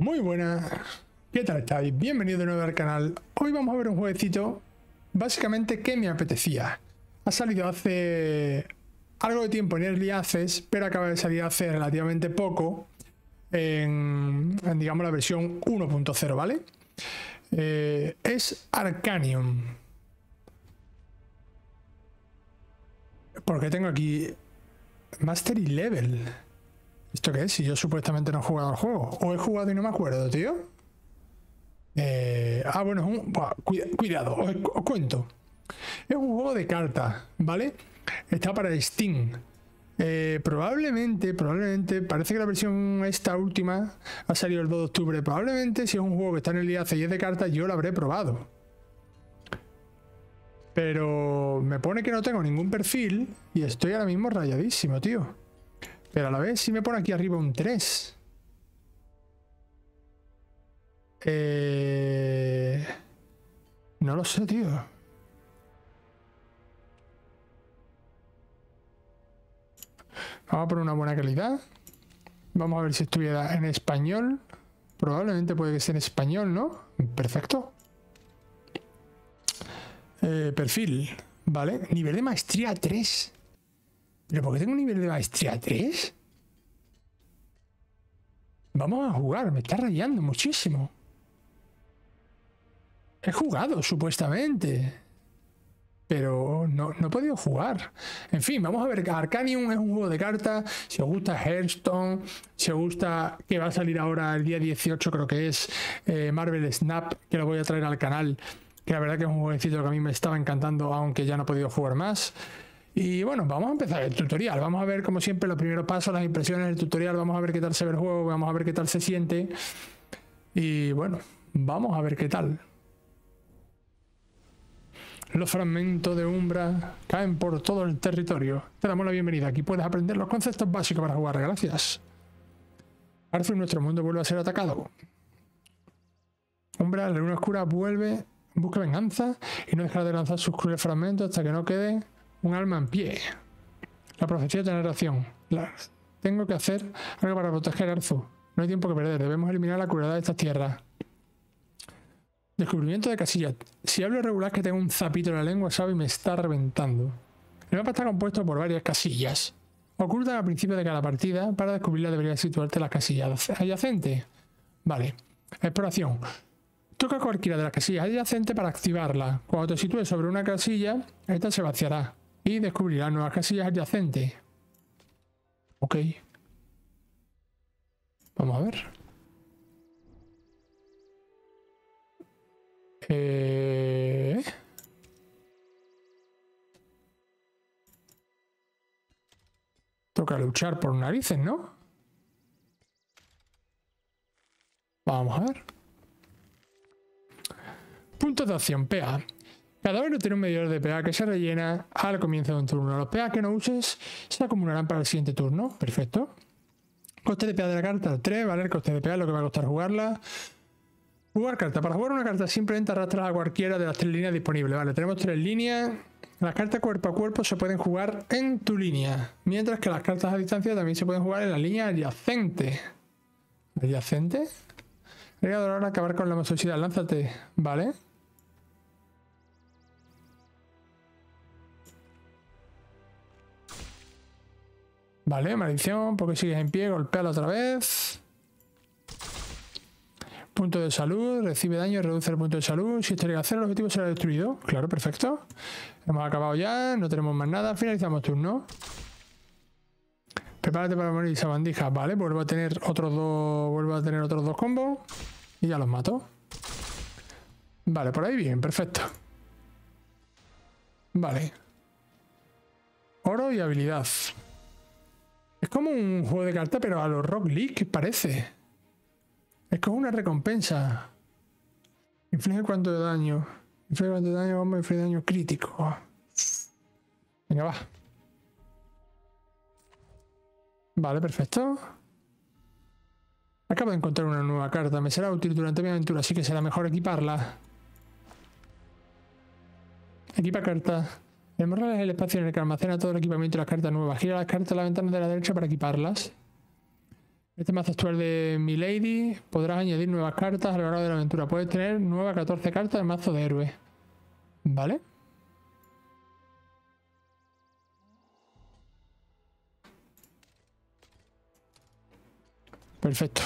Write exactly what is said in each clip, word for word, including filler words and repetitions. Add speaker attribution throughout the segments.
Speaker 1: Muy buenas, ¿qué tal estáis? Bienvenido de nuevo al canal. Hoy vamos a ver un jueguecito básicamente que me apetecía. Ha salido hace algo de tiempo en Early Access, pero acaba de salir hace relativamente poco en, en digamos la versión uno punto cero, ¿vale? Eh, es Arcanium. Porque tengo aquí Mastery Level. ¿Esto qué es? Si yo supuestamente no he jugado al juego. ¿O he jugado y no me acuerdo, tío? Eh, ah, bueno, es un... Buah, cuida, cuidado, os, os cuento. Es un juego de cartas, ¿vale? Está para Steam. Eh, probablemente, probablemente, parece que la versión esta última ha salido el dos de octubre. Probablemente, si es un juego que está en el I A C y es de cartas, yo lo habré probado. Pero me pone que no tengo ningún perfil y estoy ahora mismo rayadísimo, tío. Pero a la vez sí me pone aquí arriba un tres. Eh... No lo sé, tío. Vamos a poner una buena calidad. Vamos a ver si estuviera en español. Probablemente puede que sea en español, ¿no? Perfecto. Eh, perfil, ¿vale? Nivel de maestría tres. ¿Pero por qué tengo un nivel de maestría tres? Vamos a jugar, me está rayando muchísimo. He jugado, supuestamente. Pero no, no he podido jugar. En fin, vamos a ver. Arcanium es un juego de cartas. Si os gusta Hearthstone, si os gusta que va a salir ahora el día dieciocho, creo que es eh, Marvel Snap, que lo voy a traer al canal. Que la verdad que es un jueguecito que a mí me estaba encantando, aunque ya no he podido jugar más. Y bueno, vamos a empezar el tutorial. Vamos a ver, como siempre, los primeros pasos, las impresiones del tutorial. Vamos a ver qué tal se ve el juego, vamos a ver qué tal se siente. Y bueno, vamos a ver qué tal. Los fragmentos de Umbra caen por todo el territorio. Te damos la bienvenida. Aquí puedes aprender los conceptos básicos para jugar. Gracias. Arthur, nuestro mundo vuelve a ser atacado. Umbra, la luna oscura vuelve, busca venganza y no dejará de lanzar sus crueles fragmentos hasta que no quede un alma en pie. La profecía de narración. La... Tengo que hacer algo para proteger a Arthur. No hay tiempo que perder. Debemos eliminar la crueldad de estas tierras. Descubrimiento de casillas. Si hablo regular que tengo un zapito en la lengua, sabe, y me está reventando. El mapa está compuesto por varias casillas. Ocultan al principio de cada partida. Para descubrirla deberías situarte en las casillas adyacentes. Vale. Exploración. Toca cualquiera de las casillas adyacentes para activarla. Cuando te sitúes sobre una casilla, esta se vaciará y descubrirá nuevas casillas adyacentes. Ok. Vamos a ver. Eh... Toca luchar por narices, ¿no? Vamos a ver. Puntos de acción, P A. Cada vez tiene un medidor de P A que se rellena al comienzo de un turno. Los P A que no uses se acumularán para el siguiente turno. Perfecto. Coste de P A de la carta tres, ¿vale? El coste de P A es lo que va a costar jugarla. Jugar carta. Para jugar una carta simplemente arrastras a cualquiera de las tres líneas disponibles. Vale, tenemos tres líneas. Las cartas cuerpo a cuerpo se pueden jugar en tu línea. Mientras que las cartas a distancia también se pueden jugar en la línea adyacente. ¿Adyacente? Ha llegado la hora de acabar con la monstruosidad. Lánzate. Vale. Vale, maldición. Porque sigues en pie. Golpéalo otra vez. Punto de salud, recibe daño, reduce el punto de salud. Si esto llega a cero, el objetivo será destruido. Claro, perfecto. Hemos acabado ya, no tenemos más nada. Finalizamos turno. Prepárate para morir, sabandija. Vale, vuelvo a tener otros dos. Vuelvo a tener otros dos combos. Y ya los mato. Vale, por ahí bien, perfecto. Vale. Oro y habilidad. Es como un juego de cartas, pero a los Rock League parece. Es como una recompensa. Inflige cuánto de daño. Inflige cuánto de daño, vamos a inflige daño crítico. Venga, va. Vale, perfecto. Acabo de encontrar una nueva carta. Me será útil durante mi aventura, así que será mejor equiparla. Equipa carta. El morral es el espacio en el que almacena todo el equipamiento y las cartas nuevas. Gira las cartas a la ventana de la derecha para equiparlas. Este mazo actual de Milady podrás añadir nuevas cartas a lo largo de la aventura. Puedes tener nueve a catorce cartas de mazo de héroes. ¿Vale? Perfecto.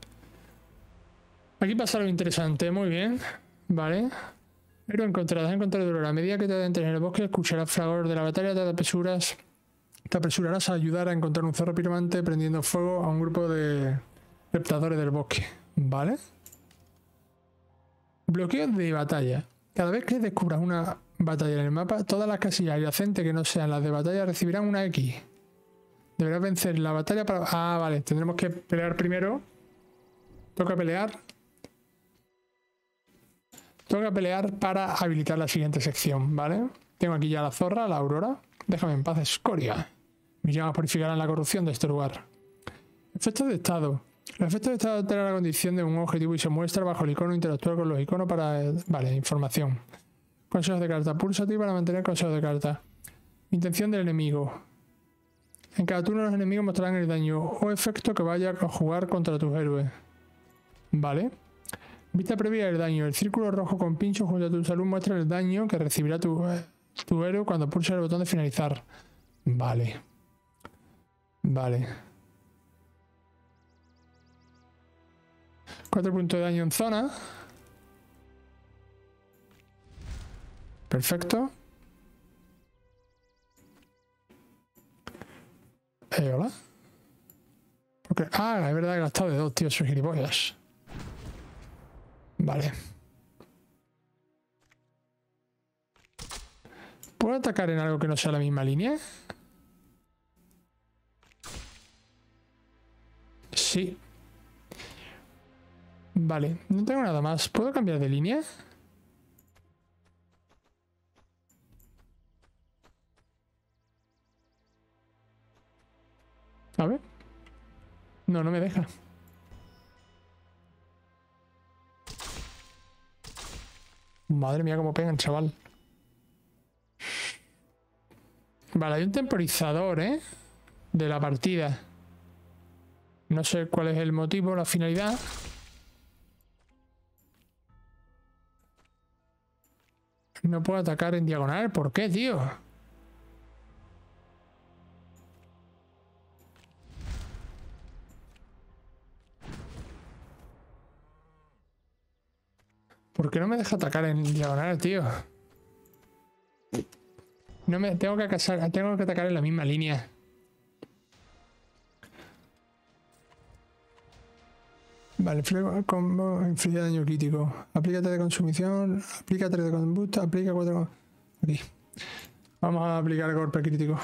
Speaker 1: Aquí pasa algo interesante. Muy bien. Vale. Héroe encontrado. Has encontrado dolor. A medida que te adentres en el bosque, escucharás fragor de la batalla, te apresuras... Te apresurarás a ayudar a encontrar un zorro piromante prendiendo fuego a un grupo de reptadores del bosque. ¿Vale? Bloqueo de batalla. Cada vez que descubras una batalla en el mapa, todas las casillas adyacentes que no sean las de batalla recibirán una X. Deberás vencer la batalla para... Ah, vale. Tendremos que pelear primero. Toca pelear. Toca pelear para habilitar la siguiente sección, ¿vale? Tengo aquí ya la zorra, la aurora. Déjame en paz, escoria. Mis llamas purificarán la corrupción de este lugar. Efectos de estado. Los efectos de estado alteran la condición de un objetivo y se muestra bajo el icono. Interactuar con los iconos para... Vale, información. Consejos de carta. Pulsa ti para mantener consejos de carta. Intención del enemigo. En cada turno los enemigos mostrarán el daño o efecto que vaya a jugar contra tus héroes. Vale. Vista previa del daño. El círculo rojo con pincho junto a tu salud muestra el daño que recibirá tu, tu héroe cuando pulsa el botón de finalizar. Vale. Vale. cuatro puntos de daño en zona. Perfecto. Eh, hola. Porque, ah, es verdad que he gastado de dos, tío, soy gilipollas. Vale. ¿Puedo atacar en algo que no sea la misma línea? Sí. Vale, no tengo nada más. ¿Puedo cambiar de línea? A ver. No, no me deja. Madre mía, cómo pegan, chaval. Vale, hay un temporizador, ¿eh? De la partida. No sé cuál es el motivo, la finalidad. No puedo atacar en diagonal. ¿Por qué, tío? ¿Por qué no me deja atacar en diagonal, tío? No me tengo que casar, tengo que atacar en la misma línea. Vale, combo inflige daño crítico. Aplícate de consumición, aplícate de combusta, aplica cuatro. Aquí. Vamos a aplicar el golpe crítico.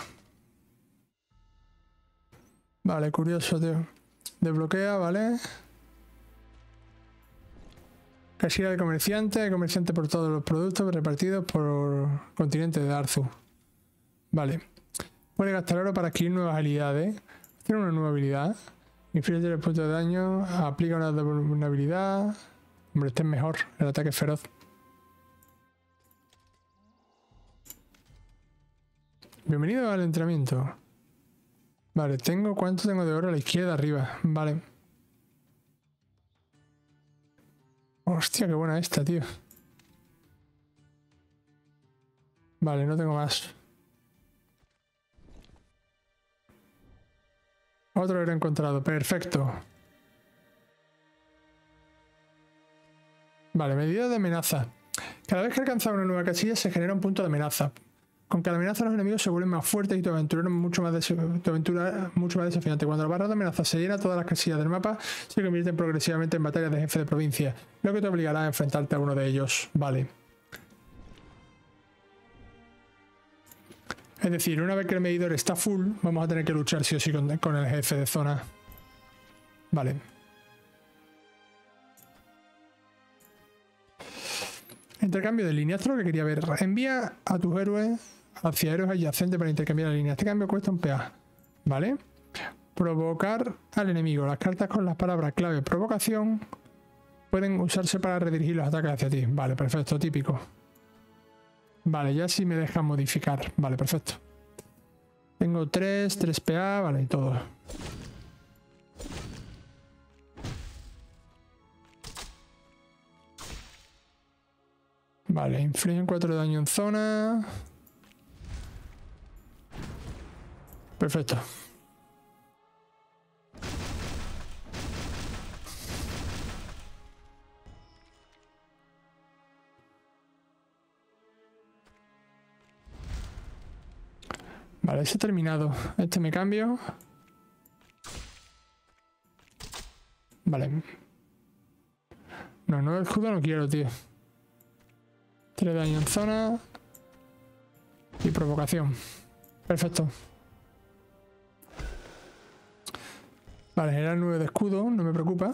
Speaker 1: Vale, curioso, tío. Desbloquea, vale. Casilla de comerciante, comerciante por todos los productos repartidos por continente de Arzu. Vale. Puede gastar oro para adquirir nuevas habilidades. Tiene una nueva habilidad. Inflige tres puntos de daño. Aplica una vulnerabilidad. Hombre, este es mejor. El ataque feroz. Bienvenido al entrenamiento. Vale, tengo... ¿Cuánto tengo de oro a la izquierda arriba? Vale. Hostia, qué buena esta, tío. Vale, no tengo más. Otro era encontrado. Perfecto. Vale, medida de amenaza. Cada vez que alcanza una nueva casilla se genera un punto de amenaza. Con cada amenaza los enemigos se vuelven más fuertes y tu aventura mucho más, tu aventura mucho más desafiante. Cuando la barra de amenaza se llena, todas las casillas del mapa se convierten progresivamente en batallas de jefe de provincia, lo que te obligará a enfrentarte a uno de ellos. Vale. Es decir, una vez que el medidor está full, vamos a tener que luchar sí o sí con, con el jefe de zona. Vale. Intercambio de líneas. Esto es lo que quería ver. Envía a tus héroes hacia héroes adyacentes para intercambiar la línea. Este cambio cuesta un P A. ¿Vale? Provocar al enemigo. Las cartas con las palabras clave provocación pueden usarse para redirigir los ataques hacia ti. Vale, perfecto. Típico. Vale, ya sí me dejan modificar. Vale, perfecto. Tengo tres, tres P A. Vale, y todo. Vale, infligen cuatro de daño en zona. Perfecto. Vale, ese terminado. Este me cambio. Vale. No, no, el escudo no quiero, tío. tres de daño en zona. Y provocación. Perfecto. Vale, era el nueve de escudo, no me preocupa.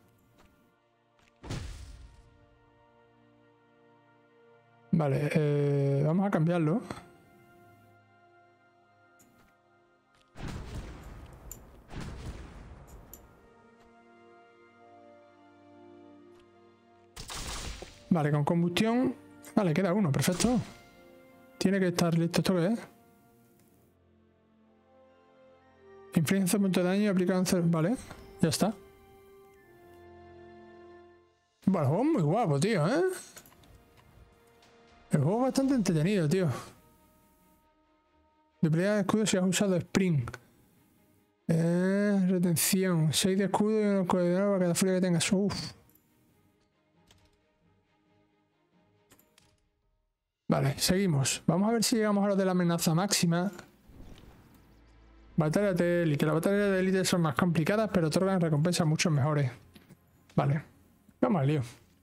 Speaker 1: Vale, eh, vamos a cambiarlo. Vale, con combustión. Vale, queda uno, perfecto. Tiene que estar listo. ¿Esto qué es? Inflige once puntos de daño y aplica once. Vale, ya está. Bueno, el juego es muy guapo, tío, ¿eh? El juego es bastante entretenido, tío. Duplicidad de escudo si has usado Spring. Eh, retención. seis de escudo y unos coordenados para cada furia que tengas. Uff. Vale, seguimos. Vamos a ver si llegamos a lo de la amenaza máxima. Batalla de élite. Las batallas de élite son más complicadas, pero otorgan recompensas mucho mejores. Vale. Vamos al lío.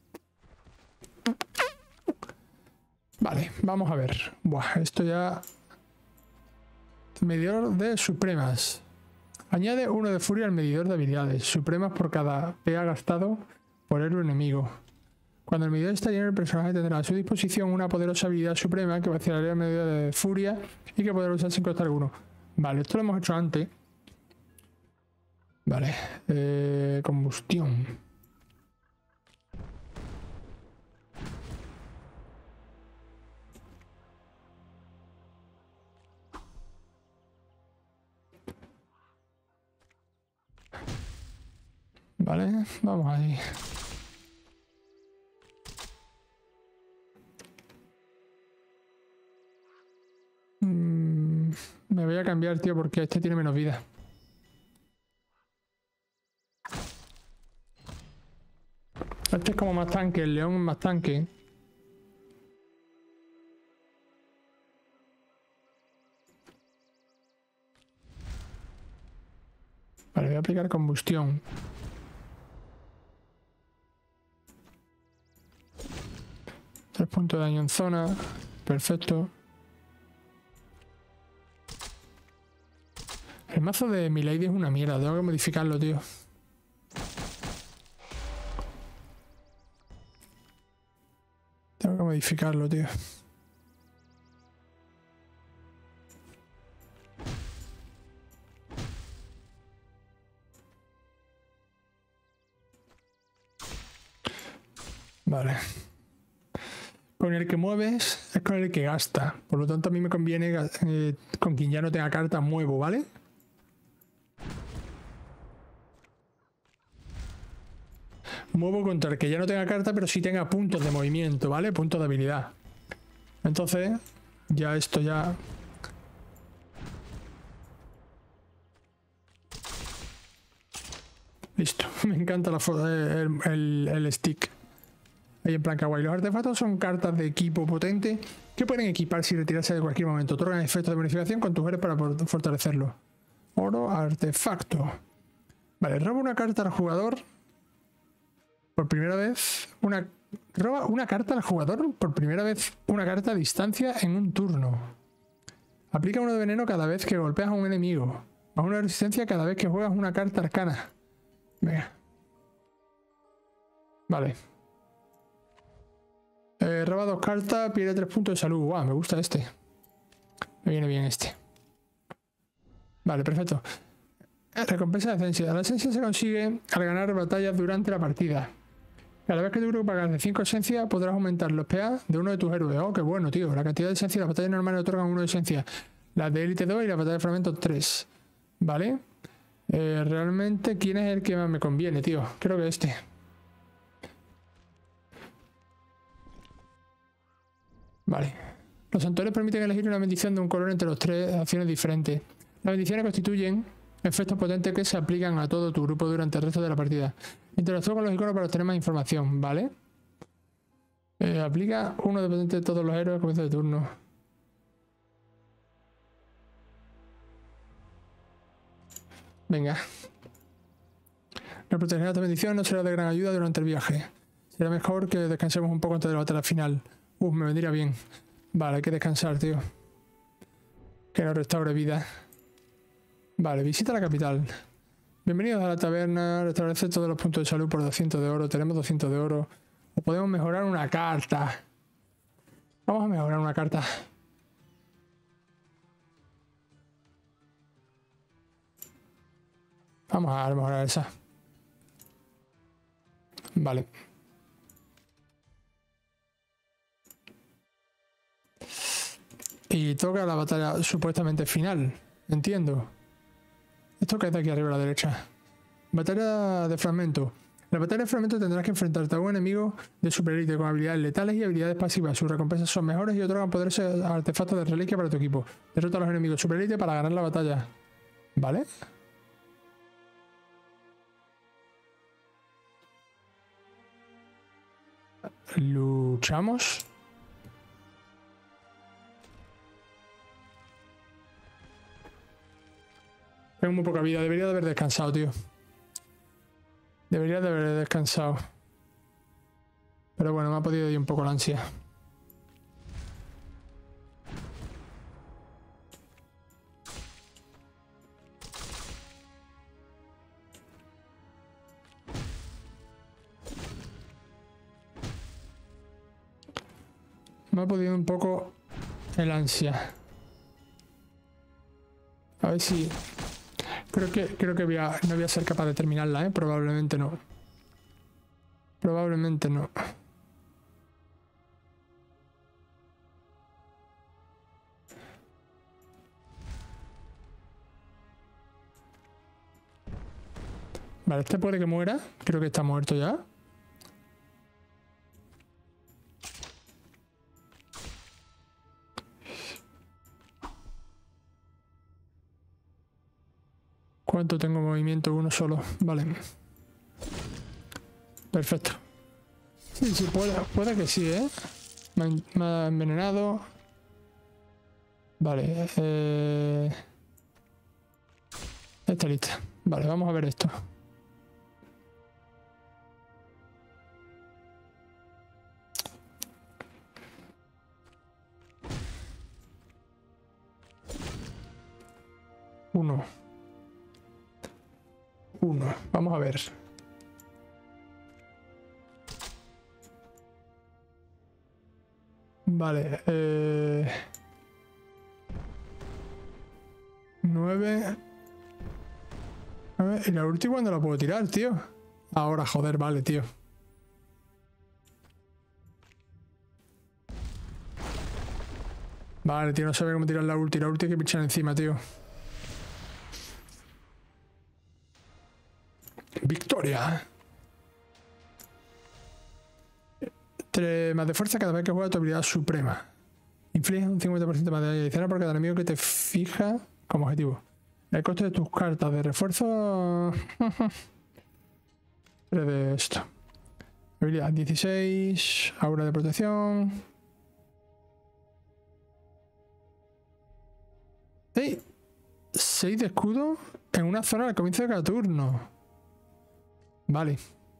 Speaker 1: Vale, vamos a ver. Buah, esto ya... Medidor de supremas. Añade uno de furia al medidor de habilidades. Supremas por cada P A gastado por héroe enemigo. Cuando el medidor está lleno, el personaje tendrá a su disposición una poderosa habilidad suprema que vacilará el medidor de furia y que podrá usar sin coste alguno. Vale, esto lo hemos hecho antes. Vale, eh, combustión. Vale, vamos ahí. Mm, me voy a cambiar, tío, porque este tiene menos vida. Este es como más tanque, el león es más tanque. Vale, voy a aplicar combustión. tres puntos de daño en zona. Perfecto. El mazo de Milady es una mierda, tengo que modificarlo, tío. Tengo que modificarlo, tío. Vale. Con el que mueves es con el que gasta. Por lo tanto, a mí me conviene eh, con quien ya no tenga carta, muevo, ¿vale? Muevo contra el que ya no tenga carta, pero sí tenga puntos de movimiento, ¿vale? Puntos de habilidad. Entonces, ya esto ya... Listo. Me encanta la foto, el, el, el stick. Ahí en plan kawaii. Los artefactos son cartas de equipo potente que pueden equiparse y retirarse de cualquier momento. Otorgan efectos de bonificación con tus héroes para fortalecerlo. Oro, artefacto. Vale, roba una carta al jugador por primera vez. Una roba una carta al jugador por primera vez. Una carta a distancia en un turno. Aplica uno de veneno cada vez que golpeas a un enemigo. A una resistencia cada vez que juegas una carta arcana. Venga. Vale. Eh, roba dos cartas, pierde tres puntos de salud. Guau, me gusta este. Me viene bien este. Vale, perfecto. Recompensa de esencia. La esencia se consigue al ganar batallas durante la partida. Cada vez que tu grupo pagas de cinco esencias, podrás aumentar los P A de uno de tus héroes. Oh, qué bueno, tío. La cantidad de esencia de las batallas normales otorgan uno de esencia. Las de élite dos y las batallas de fragmentos tres. Vale. Eh, realmente, ¿quién es el que más me conviene, tío? Creo que este. Vale. Los santuarios permiten elegir una bendición de un color entre las tres acciones diferentes. Las bendiciones constituyen efectos potentes que se aplican a todo tu grupo durante el resto de la partida. Interactúa con los iconos para obtener más información, ¿vale? Eh, aplica uno de potente de todos los héroes al comienzo de turno. Venga. La protegerá esta bendición no será de gran ayuda durante el viaje. Será mejor que descansemos un poco antes de la batalla final. Uf, me vendría bien. Vale, hay que descansar, tío. Que nos restaure vida. Vale, visita la capital. Bienvenidos a la taberna. Restablece todos los puntos de salud por doscientos de oro. Tenemos doscientos de oro. O podemos mejorar una carta. Vamos a mejorar una carta. Vamos a mejorar esa. Vale. Y toca la batalla supuestamente final. Entiendo. Esto que es de aquí arriba a la derecha. Batalla de fragmento. En la batalla de fragmento tendrás que enfrentarte a un enemigo de superélite con habilidades letales y habilidades pasivas. Sus recompensas son mejores y otorgan poderes a artefactos de reliquia para tu equipo. Derrota a los enemigos superélite para ganar la batalla. ¿Vale? Luchamos. Tengo muy poca vida. Debería de haber descansado, tío. Debería de haber descansado. Pero bueno, me ha podido ir un poco la ansia. Me ha podido un poco el ansia. A ver si... Creo que, creo que voy a, no voy a ser capaz de terminarla, ¿eh? Probablemente no. Probablemente no. Vale, este puede que muera. Creo que está muerto ya. ¿Cuánto tengo movimiento? Uno solo. Vale. Perfecto. Sí, sí, puede, puede que sí, ¿eh? Me ha, me ha envenenado. Vale. Eh... Está lista. Vale, vamos a ver esto. Uno. Uno. Vamos a ver. Vale. Eh... Nueve. A ver, ¿y la última cuándo la puedo tirar, tío? Ahora, joder, vale, tío. Vale, tío, no sabía cómo tirar la ulti. La ulti hay que pinchar encima, tío. Victoria. tres más de fuerza cada vez que juegas tu habilidad suprema. Inflige un cincuenta por ciento más de daño adicional por cada enemigo que te fija como objetivo. El coste de tus cartas de refuerzo... tres de esto. Habilidad dieciséis. Aura de protección. ¡Ey! seis de escudo en una zona al comienzo de cada turno. Vale.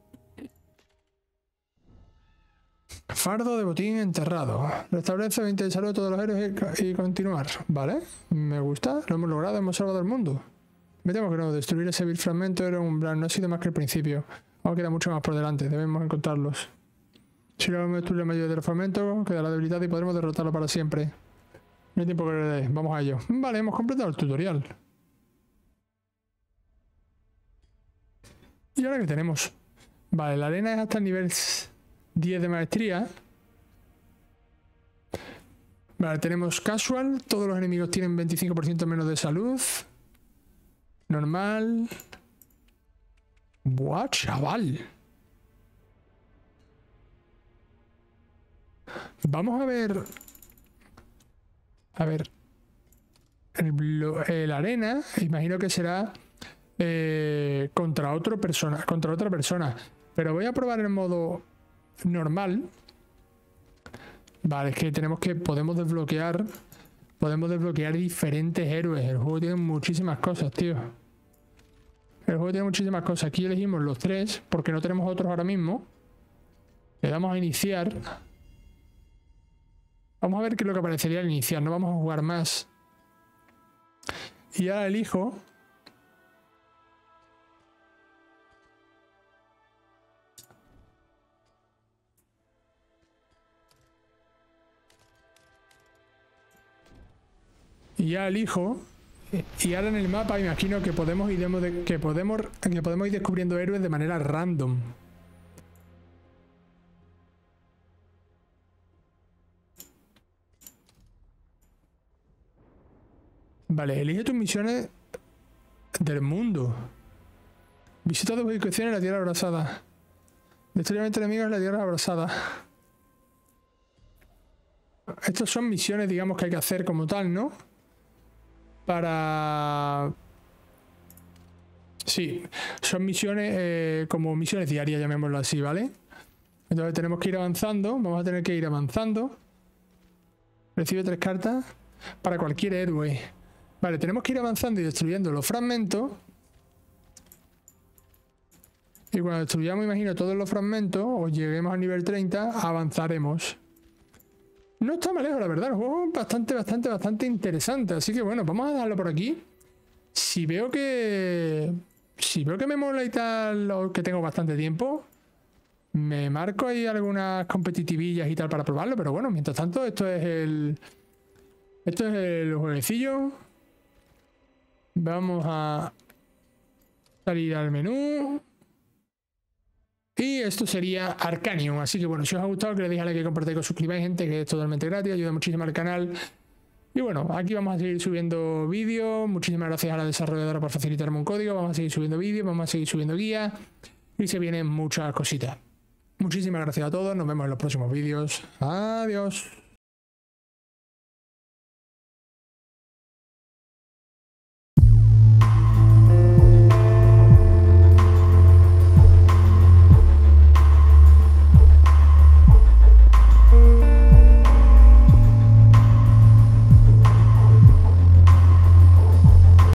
Speaker 1: Fardo de botín enterrado. Restablece veinte de salud a todos los héroes y, y continuar. Vale. Me gusta. Lo hemos logrado. Hemos salvado al mundo. Me temo que no. Destruir ese vil fragmento era un umbral. No ha sido más que el principio. Aún queda mucho más por delante. Debemos encontrarlos. Si logramos destruir la mayoría de los fragmentos, quedará debilitado y podremos derrotarlo para siempre. No hay tiempo que le dé. Vamos a ello. Vale, hemos completado el tutorial. ¿Y ahora qué tenemos? Vale, la arena es hasta el nivel diez de maestría. Vale, tenemos casual. Todos los enemigos tienen veinticinco por ciento menos de salud. Normal. Buah, chaval. Vamos a ver A ver. El, blo- el arena, imagino que será eh, contra otra persona, contra otra persona. Pero voy a probar el modo normal. Vale, es que tenemos que, podemos desbloquear, podemos desbloquear diferentes héroes. El juego tiene muchísimas cosas, tío. El juego tiene muchísimas cosas. Aquí elegimos los tres, porque no tenemos otros ahora mismo. Le damos a iniciar. Vamos a ver qué es lo que aparecería al iniciar. No vamos a jugar más. Y ahora elijo. Y ya elijo. Y ahora en el mapa imagino que podemos ir, de, que podemos, que podemos ir descubriendo héroes de manera random. Vale, elige tus misiones del mundo. Visita dos ubicaciones en la Tierra Abrasada. Destruye enemigos en la Tierra Abrasada. Estas son misiones, digamos, que hay que hacer como tal, ¿no? Para... Sí, son misiones eh, como misiones diarias, llamémoslo así, ¿vale? Entonces tenemos que ir avanzando, vamos a tener que ir avanzando. Recibe tres cartas para cualquier héroe. Vale, tenemos que ir avanzando y destruyendo los fragmentos. Y cuando destruyamos, imagino, todos los fragmentos, o lleguemos al nivel treinta, avanzaremos. No está mal lejos, la verdad. El juego es bastante, bastante, bastante interesante. Así que bueno, vamos a dejarlo por aquí. Si veo que... Si veo que me mola y tal, o que tengo bastante tiempo, me marco ahí algunas competitivillas y tal para probarlo. Pero bueno, mientras tanto, esto es el... Esto es el jueguecillo. Vamos a salir al menú. Y esto sería Arcanium. Así que bueno, si os ha gustado, que le deis a like, que compartáis, que os suscribáis, gente, que es totalmente gratis, ayuda muchísimo al canal. Y bueno, aquí vamos a seguir subiendo vídeos. Muchísimas gracias a la desarrolladora por facilitarme un código. Vamos a seguir subiendo vídeos, vamos a seguir subiendo guías. Y se vienen muchas cositas. Muchísimas gracias a todos. Nos vemos en los próximos vídeos. Adiós.